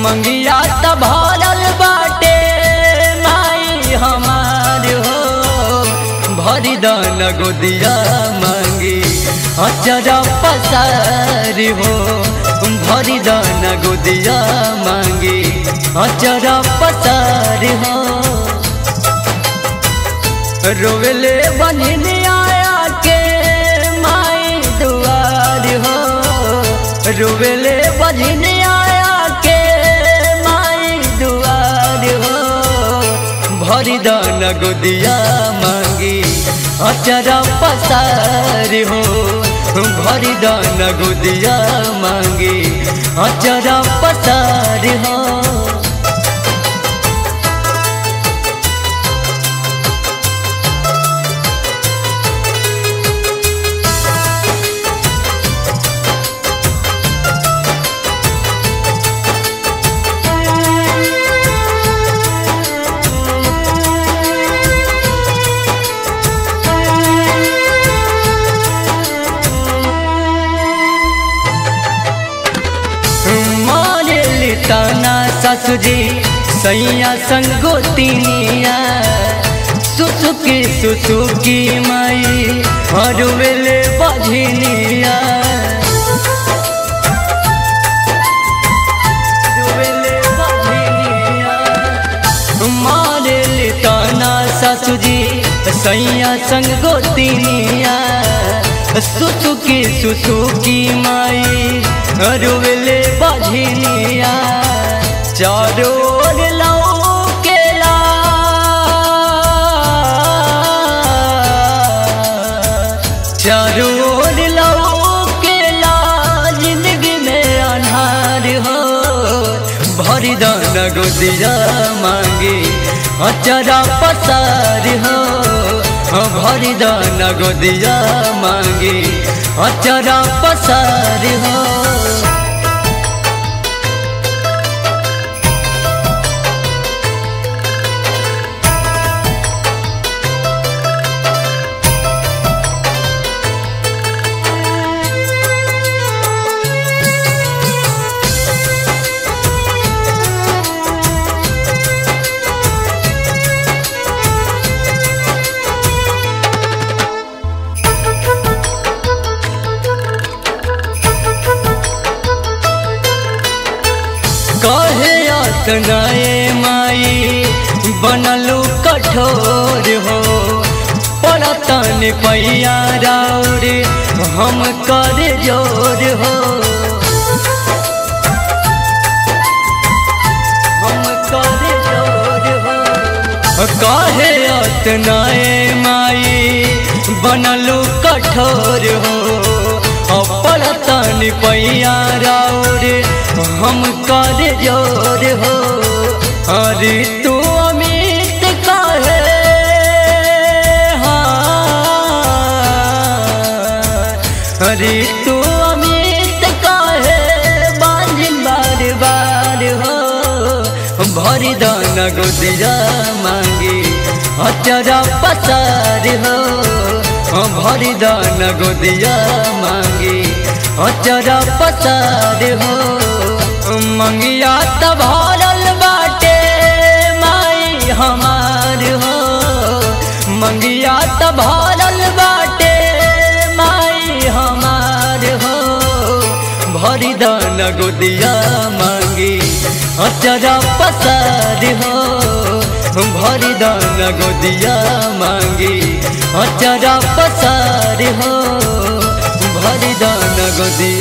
मंगिया त भरल बाटे माई हमार हो, भरी दान गोदिया मांगी अचरा पसार हो, भरी दान गोदिया मांगी अचरा पसार हो। रोवेले बनिनी आया के माई दुआर हो, रोवेले बनिनी आया के माई दुआर हो, भरी दान गोदिया मांगी अचरा पसार हो, भरी दान गोदिया मांगी अचरा पसार हो। ताना ससुजी सैया संगोतिनिया, सुसुकी सुसुकी माई हरुवेले बझनिया, मारेली ताना ससुजी सैया संगोतिनिया, सुसुकी सुसुकी माई हरुवेले बझनिया। चारों ओर लौकेला चारों ओर लौकेला जिंदगी में अनहार हो, भरी दान गोदिया मांगी अचरा पसार हो, भरी दान गोदिया मांगी अचरा पसार हो। कहे अतनाए माई बनलू कठोर हो, पड़तन पैया राउर हम कर जोर हो, हम कर जोर हो। कहे अतनाए माई बनलू कठोर हो, पड़तन पैया राउर हम कर जोर हो। अरे तू अमित कहे अरे तू अमित कहे बांझिन बार बार हो, भरी दान गोदिया मांगी अचरा पसार हो, भरी दान गोदिया मांगी अचरा पसार हो। मंगिया त भरल बाटे माई हमार हो, मंगिया त भरल बाटे माई हमार हो, भरी दान गोदिया मांगी अचरा पसार हो, भरी दान गोदिया मांगी अचरा पसार हो, भरी दान गोदिया